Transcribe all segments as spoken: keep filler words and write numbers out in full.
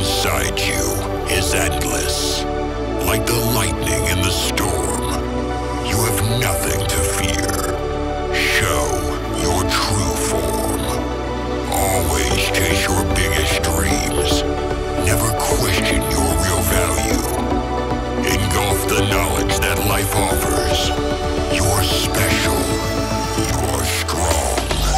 inside you is endless. Like the lightning in the storm, you have nothing to fear. Show your true form. Always chase your biggest dreams. Never question your real value. Engulf the knowledge that life offers. You're special. You're strong.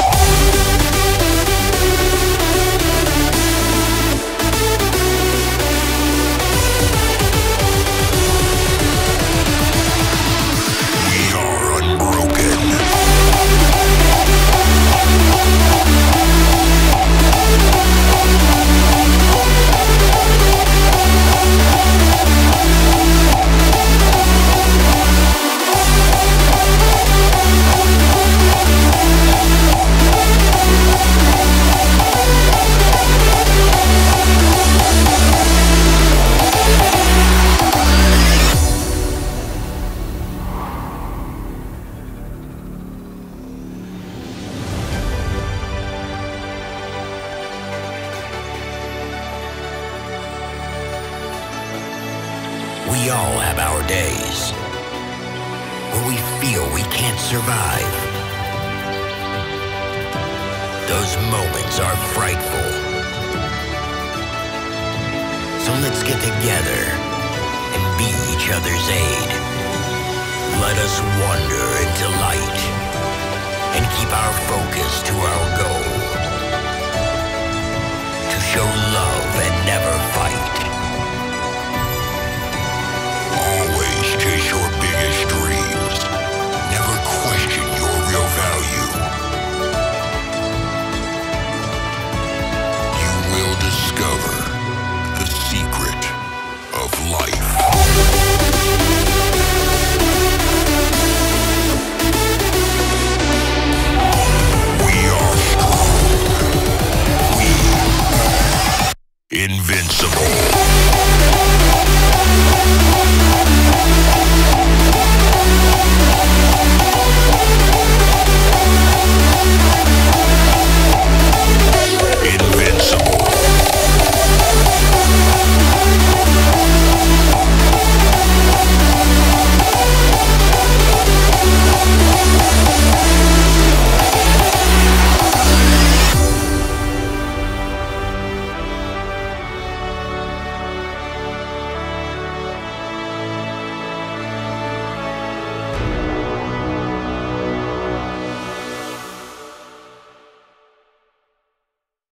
We all have our days where we feel we can't survive. Those moments are frightful. So let's get together and be each other's aid. Let us wander into light and keep our focus to our goal. To show love and never fight. Always chase your biggest dreams. Never question your real value. You will discover the secret of life. We are strong. We are invincible.